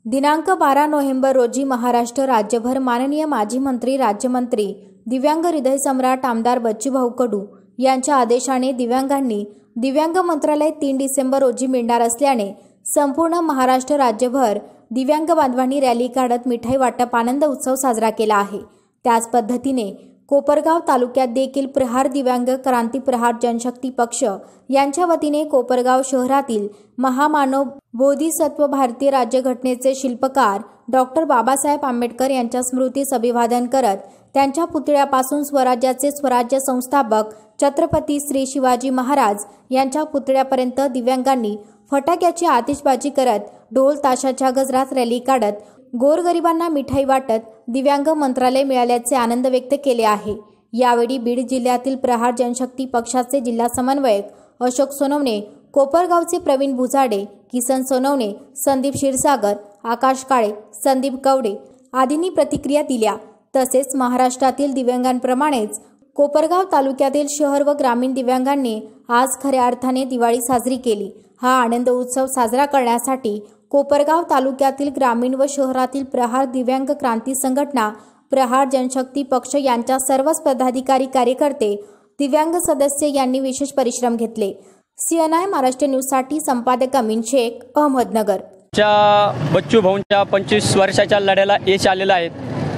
दिनांक 12 नोव्हेंबर रोजी महाराष्ट्र राज्यभर माननीय माजी मंत्री राज्यमंत्री दिव्यांग हृदय सम्राट आमदार बच्चूभाऊ कडू यांच्या आदेशाने दिव्यांगांनी दिव्यांग मंत्रालय 3 डिसेंबर रोजी मिळणार असल्याने संपूर्ण महाराष्ट्र राज्यभर दिव्यांग बांधवांनी रॅली काढत मिठाई वाटप आनंद उत्सव साजरा केला आहे। त्याच पद्धतीने कोपरगाव तालुक्यात देखील प्रहार दिव्यांग क्रांती प्रहार जनशक्ती पक्ष यांच्या वतीने कोपरगाव शहरातील महामानव बोधिसत्व भारतीय राज्यघटनेचे शिल्पकार डॉक्टर बाबासाहेब आंबेडकर यांच्या स्मृतीस अभिवादन करत त्यांच्या पुतळ्यापासून स्वराज्याचे स्वराज्य संस्थापक छत्रपती श्री शिवाजी महाराज यांच्या पुतळ्यापर्यंत दिव्यांगांनी फटाक्याची आतिषबाजी करत ढोल ताशाच्या गजरात रॅली काढत गोरगरिबांना मिठाई वाटत दिव्यांग मंत्रालय मिळाल्याचे आनंद व्यक्त केले आहे। यावेळी बीड जिल्ह्यातील प्रहार जनशक्ती पक्षाचे जिल्हा समन्वयक अशोक सोनवणे, कोपरगावचे प्रवीण भुजाडे, किसन सोनवणे, संदीप क्षीरसागर, आकाश काळे, संदीप कवडे आदींनी प्रतिक्रिया दिल्या। तसेच महाराष्ट्रातील दिव्यांगांप्रमाणेच कोपरगाव तालुक्यातील शहर व ग्रामीण दिव्यांगांनी आज खऱ्या अर्थाने दिवाळी साजरी केली। हा आनंद उत्सव साजरा करण्यासाठी कोपरगाव तालुक्यातील ग्रामीण व शहरातील प्रहार दिव्यांग क्रांती संघटना, प्रहार जनशक्ती पक्ष यांच्या सर्वच पदाधिकारी कार्यकर्ते, दिव्यांग सदस्य यांनी विशेष परिश्रम घेतले। CNI महाराष्ट्र न्यूज साठी संपादक अमीन शेख, अहमदनगर। बच्चूभाऊंच्या 25 वर्षाच्या लढ्याला यश आलेलं आहे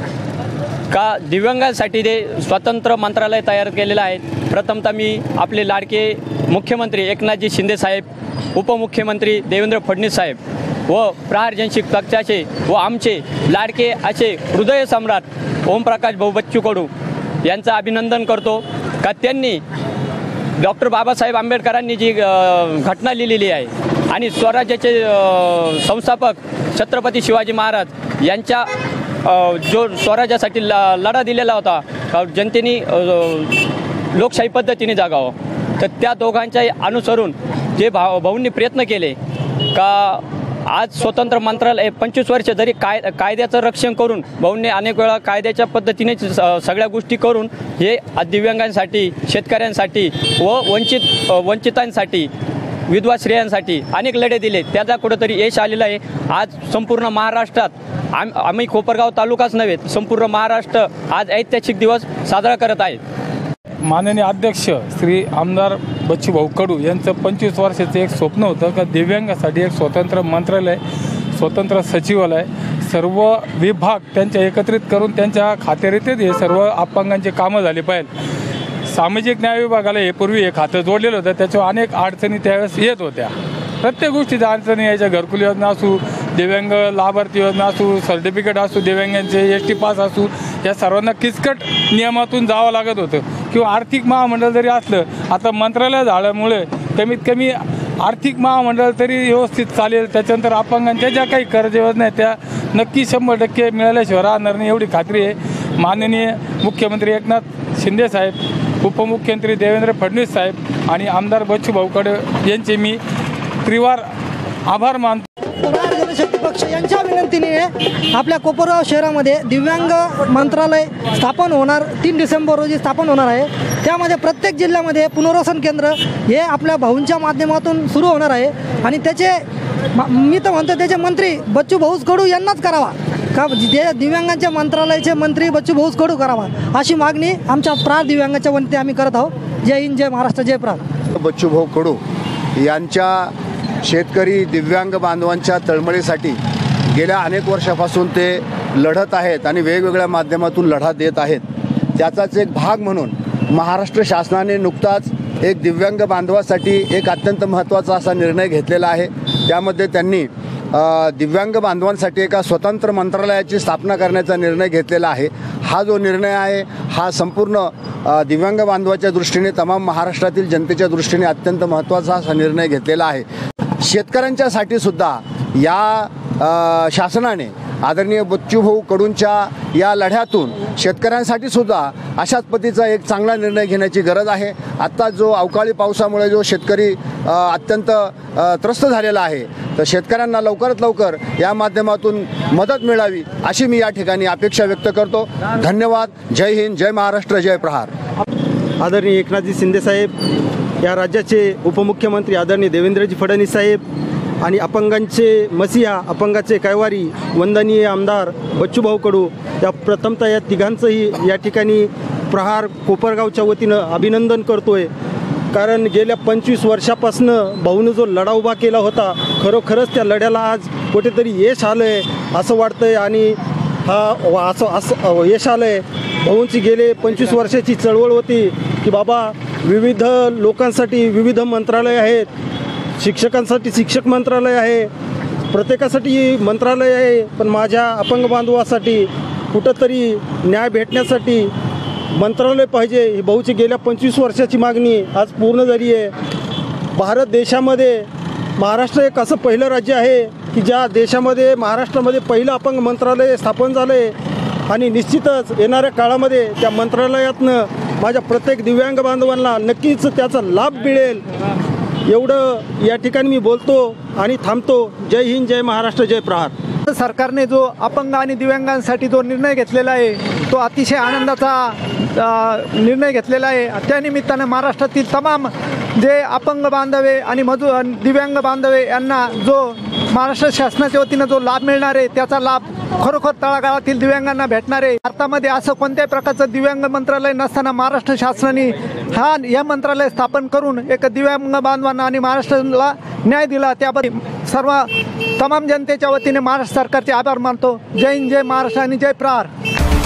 का दिव्यांगांसाठी ते स्वतंत्र मंत्रालय तयार केलेलं आहे। प्रथमतः मी आपले लाडके मुख्यमंत्री एकनाथजी शिंदे साहेब, उपमुख्यमंत्री देवेंद्र फडणवीस साहेब व प्रहार जनशक्ती पक्षाचे व आमचे लाडके असे हृदय सम्राट ओमप्रकाश भाऊ बच्चू कडू यांचं अभिनंदन करतो का त्यांनी डॉक्टर बाबासाहेब आंबेडकरांनी जी घटना लिहिलेली आहे आणि स्वराज्याचे संस्थापक छत्रपती शिवाजी महाराज यांच्या जो स्वराज्यासाठी लढा दिलेला होता जनतेने लोकशाही पद्धतीने जगावं, तर त्या दोघांच्या अनुसरून जे भाऊंनी प्रयत्न केले का आज स्वतंत्र मंत्रालय 25 वर्ष जरी कायद्याचं रक्षण करून भाऊंनी अनेक वेळा कायद्याच्या पद्धतीने सगळ्या गोष्टी करून हे दिव्यांगांसाठी, शेतकऱ्यांसाठी व वंचितांसाठी, विधवा स्त्रियांसाठी अनेक लढे दिले। त्याचा कुठेतरी यश आलेलं आहे। आज संपूर्ण महाराष्ट्रात आम्ही कोपरगाव तालुकाच नव्हे संपूर्ण महाराष्ट्र आज ऐतिहासिक दिवस साजरा करत आहे। माननीय अध्यक्ष श्री आमदार बच्चूभाऊ कडू यांचं 25 वर्षाचं एक स्वप्न होतं का दिव्यांगासाठी एक स्वतंत्र मंत्रालय, स्वतंत्र सचिवालय, सर्व विभाग त्यांच्या एकत्रित करून त्यांच्या खात्यारीतीत हे सर्व अपंगांचे कामं झाले पाहिजे। सामाजिक न्याय विभागाला हे पूर्वी हे खातं जोडलेलं होतं, त्याच्यावर अनेक अडचणी त्यावेळेस येत होत्या। प्रत्येक गोष्टीच्या अडचणी यायच्या, घरकुल योजना असू, दिव्यांग लाभार्थी योजना असू, सर्टिफिकेट असू, दिव्यांगांचे ST पास असू, या सर्वांना किचकट नियमातून जावं लागत होतं। किंवा आर्थिक महामंडळ जरी असलं, आता मंत्रालय झाल्यामुळे कमीत कमी आर्थिक महामंडळ तरी व्यवस्थित चालेल। त्याच्यानंतर अपंगांच्या ज्या काही कर्ज योजना आहेत त्या नक्की 100% मिळाल्याशिवाय राहणार नाही एवढी खात्री आहे। माननीय मुख्यमंत्री एकनाथ शिंदे साहेब, उपमुख्यमंत्री देवेंद्र फडणवीस साहेब आणि आमदार बच्चूभाऊ कडू यांचे मी त्रिवार आभार मानतो। प्रहार जनशक्ती पक्ष यांच्या विनंतीने आपल्या कोपरगाव शहरामध्ये दिव्यांग मंत्रालय स्थापन होणार, 3 डिसेंबर रोजी स्थापन होणार आहे। त्यामध्ये प्रत्येक जिल्ह्यामध्ये पुनर्वसन केंद्र हे आपल्या भाऊंच्या माध्यमातून सुरू होणार आहे आणि त्याचे मी तर म्हणतो त्याचे मंत्री बच्चूभाऊ कडू यांनाच करावा का दिव्यांगांच्या मंत्रालयाचे मंत्री बच्चूभाऊ कडू करावा अशी मागणी आमच्या प्रहार दिव्यांगाच्या वतीने आम्ही करत आहोत। जय हिंद, जय महाराष्ट्र, जय प्रहार। बच्चूभाऊ कडू यांच्या शेतकरी दिव्यांग बांधवांच्या तळमळीसाठी गेल्या अनेक वर्षापासून ते लढत आहेत आणि वेगवेगळ्या माध्यमातून लढा देत आहेत। त्याचाच एक भाग म्हणून महाराष्ट्र शासनाने नुकताच एक दिव्यांग बांधवासाठी एक अत्यंत महत्त्वाचा असा निर्णय घेतलेला आहे। त्यामध्ये त्यांनी दिव्यांग बांधवांसाठी एका स्वतंत्र मंत्रालयाची स्थापना करण्याचा निर्णय घेतलेला आहे। हा जो निर्णय आहे हा संपूर्ण दिव्यांग बांधवाच्या दृष्टीने, तमाम महाराष्ट्रातील जनतेच्या दृष्टीने अत्यंत महत्त्वाचा असा निर्णय घेतलेला आहे। शेतकऱ्यांच्यासाठी सुद्धा या शासनाने आदरणीय बच्चूभाऊ कडूंच्या या लढ्यातून शेतकऱ्यांसाठी सुद्धा अशाच पद्धतीचा एक चांगला निर्णय घेण्याची गरज आहे। आत्ता जो अवकाळी पावसामुळे जो शेतकरी अत्यंत त्रस्त झालेला आहे, तर शेतकऱ्यांना लवकरात लवकर या माध्यमातून मदत मिळावी अशी मी या ठिकाणी अपेक्षा व्यक्त करतो। धन्यवाद। जय हिंद, जय महाराष्ट्र, जय प्रहार। आदरणीय एकनाथजी शिंदे साहेब, या राज्याचे उपमुख्यमंत्री आदरणीय देवेंद्रजी फडणवीस साहेब, आणि अपंगांचे मसीहा, अपंगाचे कैवारी, वंदनीय आमदार बच्चूभाऊ कडू या प्रथमतः या तिघांचंही या ठिकाणी प्रहार कोपरगावच्या वतीनं अभिनंदन करतोय. कारण गेल्या 25 वर्षापासनं भाऊनं जो लढा उभा केला होता, खरोखरच त्या लढ्याला आज कुठेतरी यश आलं आहे असं वाटतंय. आणि असं यश आलं आहे. भाऊंची गेले 25 वर्षाची चळवळ होती की बाबा विविध लोकांसाठी विविध मंत्रालय आहेत, शिक्षकांसाठी शिक्षक मंत्रालय आहे, प्रत्येकासाठी मंत्रालय आहे, पण माझ्या अपंग बांधवासाठी कुठंतरी न्याय भेटण्यासाठी मंत्रालय पाहिजे. ही भाऊची गेल्या 25 वर्षाची मागणी आज पूर्ण झाली आहे. भारत देशामध्ये महाराष्ट्र एक असं पहिलं राज्य आहे की ज्या देशामध्ये महाराष्ट्रामध्ये पहिलं अपंग मंत्रालय स्थापन झालं आहे. आणि निश्चितच येणाऱ्या काळामध्ये त्या मंत्रालयातनं माझ्या प्रत्येक दिव्यांग बांधवांना नक्कीच त्याचा लाभ मिळेल एवढं या ठिकाणी मी बोलतो आणि थांबतो. जय हिंद, जय महाराष्ट्र, जय प्रहार. सरकारने जो अपंग आणि दिव्यांगांसाठी जो निर्णय घेतलेला आहे तो अतिशय आनंदाचा निर्णय घेतलेला आहे. त्यानिमित्तानं महाराष्ट्रातील तमाम जे अपंग बांधवे आणि दिव्यांग बांधवे यांना जो महाराष्ट्र शासनाच्या वतीनं जो लाभ मिळणार आहे त्याचा लाभ खरोखर तळागाळातील दिव्यांगांना भेटणार आहे. भारतामध्ये असं कोणत्याही प्रकारचं दिव्यांग मंत्रालय नसताना महाराष्ट्र शासनाने या मंत्रालय स्थापन करून एक दिव्यांग बांधवांना आणि महाराष्ट्राला न्याय दिला. त्याबद्दल सर्व तमाम जनतेच्या वतीने महाराष्ट्र सरकारचे आभार मानतो. जय हिंद, जय महाराष्ट्र आणि जय प्रहार.